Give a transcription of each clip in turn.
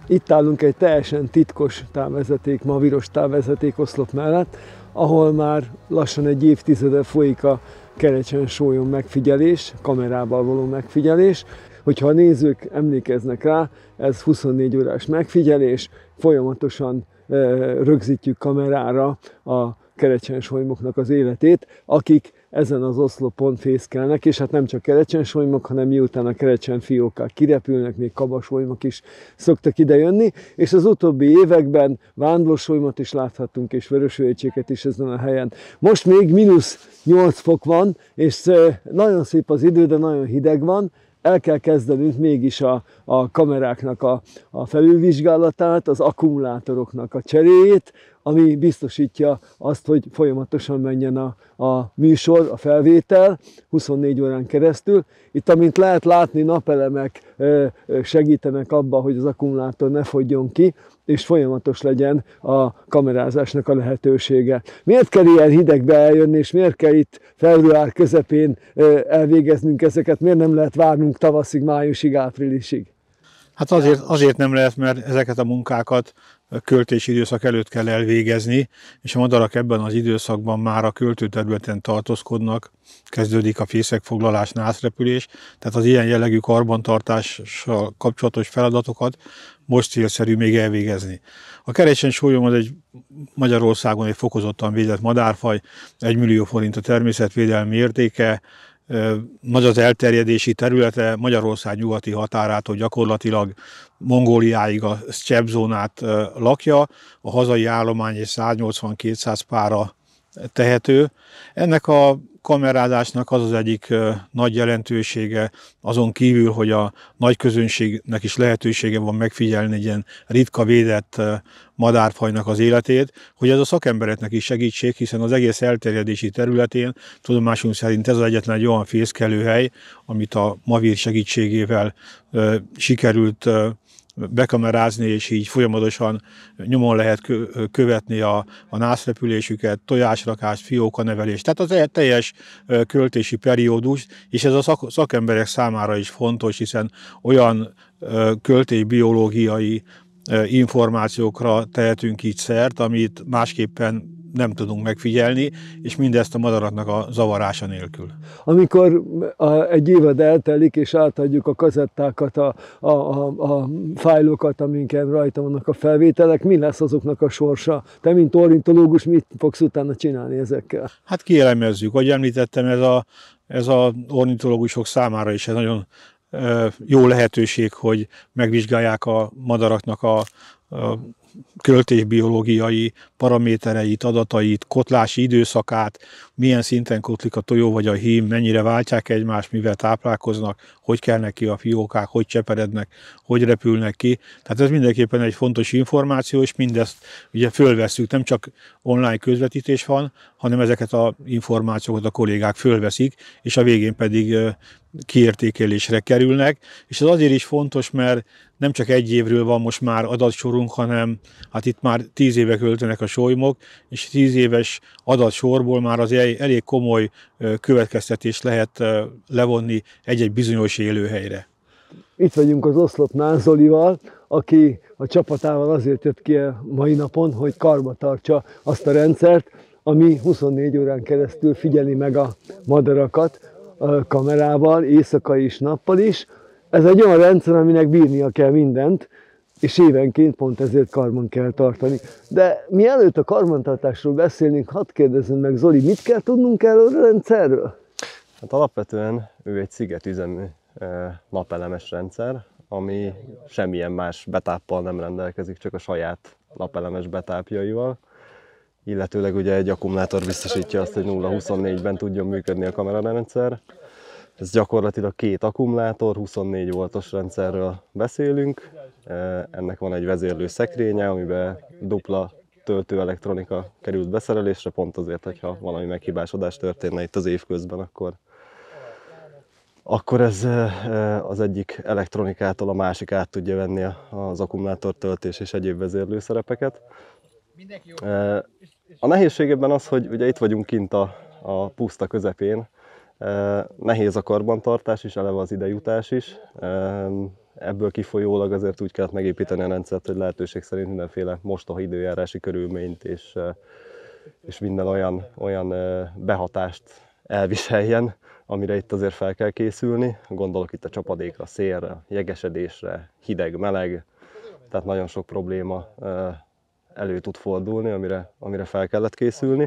Itt állunk egy teljesen titkos távvezeték, mavíros távvezeték oszlop mellett, ahol már lassan egy évtizede folyik a Kerecsen-sólyom megfigyelés, kamerával való megfigyelés. Hogyha a nézők emlékeznek rá, ez 24 órás megfigyelés, folyamatosan rögzítjük kamerára a kerecsen-solymoknak az életét, akik ezen az oszlopon fészkelnek, és hát nem csak kerecsen-solymok, hanem miután a kerecsen-fiókák kirepülnek, még kabasolymok is szoktak idejönni, és az utóbbi években vándorsolymot is láthattunk, és vörösvölgycséket is ezen a helyen. Most még -8 fok van, és nagyon szép az idő, de nagyon hideg van. El kell kezdenünk mégis a kameráknak a felülvizsgálatát, az akkumulátoroknak a cseréjét, ami biztosítja azt, hogy folyamatosan menjen a műsor, a felvétel 24 órán keresztül. Itt, amint lehet látni, napelemek segítenek abba, hogy az akkumulátor ne fogjon ki, és folyamatos legyen a kamerázásnak a lehetősége. Miért kell ilyen hidegbe eljönni, és miért kell itt február közepén elvégeznünk ezeket? Miért nem lehet várnunk tavaszig, májusig, áprilisig? Hát azért nem lehet, mert ezeket a munkákat költési időszak előtt kell elvégezni, és a madarak ebben az időszakban már a költőterületen tartózkodnak, kezdődik a fészekfoglalás, nászrepülés, tehát az ilyen jellegű karbantartással kapcsolatos feladatokat most célszerű még elvégezni. A kerecsen-sólyom az egy Magyarországon egy fokozottan védett madárfaj, 1 millió forint a természetvédelmi értéke, nagy az elterjedési területe, Magyarország nyugati határától gyakorlatilag Mongóliáig a sztyeppzónát lakja, a hazai állomány és 180-200 pára tehető. Ennek a kamerázásnak az egyik nagy jelentősége, azon kívül, hogy a nagy közönségnek is lehetősége van megfigyelni egy ilyen ritka védett madárfajnak az életét, hogy ez a szakembereknek is segítség, hiszen az egész elterjedési területén tudomásunk szerint ez az egyetlen egy olyan fészkelőhely, amit a Mavír segítségével sikerült bekamerázni, és így folyamatosan nyomon lehet követni a nászrepülésüket, tojásrakást, fiókanevelést, tehát az teljes költési periódus, és ez a szakemberek számára is fontos, hiszen olyan költésbiológiai információkra tehetünk így szert, amit másképpen nem tudunk megfigyelni, és mindezt a madaraknak a zavarása nélkül. Amikor egy évad eltelik, és átadjuk a kazettákat, a fájlokat, amiken rajta vannak a felvételek, mi lesz azoknak a sorsa? Te, mint ornitológus, mit fogsz utána csinálni ezekkel? Hát kielemezzük. Ahogy említettem, ez a ornitológusok számára is egy nagyon jó lehetőség, hogy megvizsgálják a madaraknak a költésbiológiai paramétereit, adatait, kotlási időszakát, milyen szinten kotlik a tojó vagy a hím, mennyire váltják egymást, mivel táplálkoznak, hogy kelnek ki a fiókák, hogy cseperednek, hogy repülnek ki. Tehát ez mindenképpen egy fontos információ, és mindezt ugye fölvesszük, nem csak online közvetítés van, hanem ezeket az információkat a kollégák fölveszik, és a végén pedig kiértékelésre kerülnek. És ez azért is fontos, mert nem csak egy évről van most már adatsorunk, hanem hát itt már 10 éve költenek a solymok, és 10 éves adatsorból már az elég komoly következtetést lehet levonni egy-egy bizonyos élőhelyre. Itt vagyunk az oszlopnál Zolival, aki a csapatával azért jött ki a mai napon, hogy karba tartsa azt a rendszert, ami 24 órán keresztül figyeli meg a madarakat a kamerával, éjszaka is, nappal is. Ez egy olyan rendszer, aminek bírnia kell mindent, és évenként pont ezért karban kell tartani. De mielőtt a karbantartásról beszélnénk, hadd kérdezzem meg, Zoli, mit kell tudnunk erről a rendszerről? Hát alapvetően ő egy szigetüzemű napelemes rendszer, ami semmilyen más betáppal nem rendelkezik, csak a saját napelemes betápjaival. Illetőleg ugye egy akkumulátor biztosítja azt, hogy 0-24-ben tudjon működni a kamerarendszer. Ez gyakorlatilag 2 akkumulátor, 24 voltos rendszerről beszélünk. Ennek van egy vezérlő szekrénye, amiben dupla töltőelektronika került beszerelésre, pont azért, hogyha valami meghibásodás történne itt az évközben, akkor ez az egyik elektronikától a másik át tudja venni az akkumulátor töltés és egyéb vezérlőszerepeket. A nehézség ebben az, hogy ugye itt vagyunk kint a puszta közepén, nehéz a karbantartás is, eleve az idejutás is. ebből kifolyólag azért úgy kellett megépíteni a rendszert, hogy lehetőség szerint mindenféle mostoha időjárási körülményt és minden olyan behatást elviseljen, amire itt azért fel kell készülni. Gondolok itt a csapadékra, szélre, jegesedésre, hideg-meleg, tehát nagyon sok probléma elő tud fordulni, amire fel kellett készülni.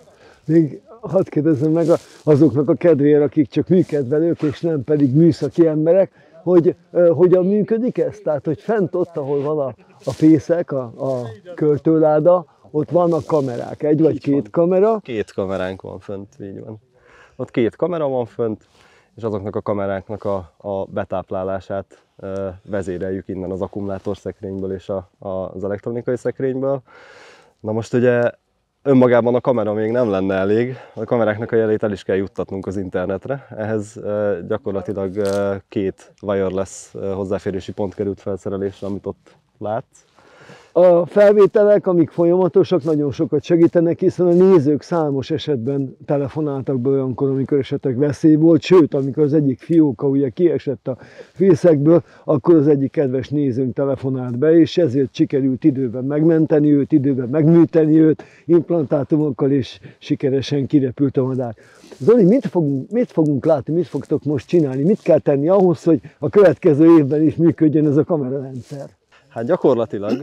Még hadd kérdezzem meg azoknak a kedvéért, akik csak műkedvelők, és nem pedig műszaki emberek, hogy hogyan működik ez? Tehát, hogy fent ott, ahol van a fészek, a költőláda, ott vannak kamerák, egy vagy két kamera. 2 kameránk van fönt, így van. Ott 2 kamera van fönt, és azoknak a kameráknak a betáplálását vezéreljük innen az akkumulátorszekrényből és az elektronikai szekrényből. Na most ugye önmagában a kamera még nem lenne elég, a kameráknak a jelét el is kell juttatnunk az internetre. Ehhez gyakorlatilag 2 wireless hozzáférési pont került felszerelésre, amit ott látsz. A felvételek, amik folyamatosak, nagyon sokat segítenek, hiszen a nézők számos esetben telefonáltak be olyankor, amikor esetleg veszély volt, sőt, amikor az egyik fióka ugye kiesett a fészekből, akkor az egyik kedves nézőnk telefonált be, és ezért sikerült időben megmenteni őt, időben megműteni őt, implantátumokkal, és sikeresen kirepült a madár. Zoli, mit fogunk látni, mit fogtok most csinálni, mit kell tenni ahhoz, hogy a következő évben is működjön ez a kamerarendszer? Hát gyakorlatilag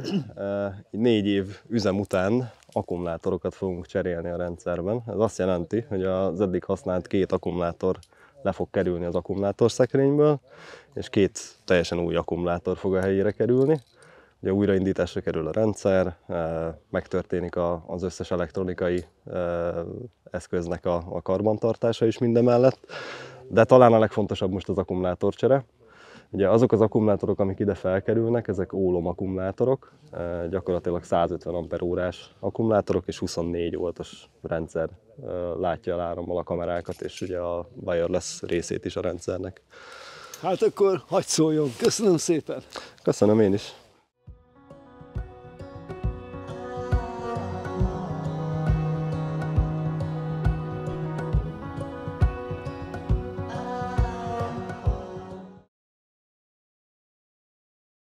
4 év üzem után akkumulátorokat fogunk cserélni a rendszerben. Ez azt jelenti, hogy az eddig használt 2 akkumulátor le fog kerülni az akkumulátorszekrényből, és 2 teljesen új akkumulátor fog a helyére kerülni. Ugye újraindításra kerül a rendszer, megtörténik az összes elektronikai eszköznek a karbantartása is mindemellett, de talán a legfontosabb most az akkumulátorcsere. Ugye azok az akkumulátorok, amik ide felkerülnek, ezek ólom akkumulátorok, gyakorlatilag 150 amperórás akkumulátorok, és 24 voltos rendszer látja el árammal a kamerákat, és ugye a wireless részét is a rendszernek. Hát akkor hadd szóljon. Köszönöm szépen! Köszönöm én is!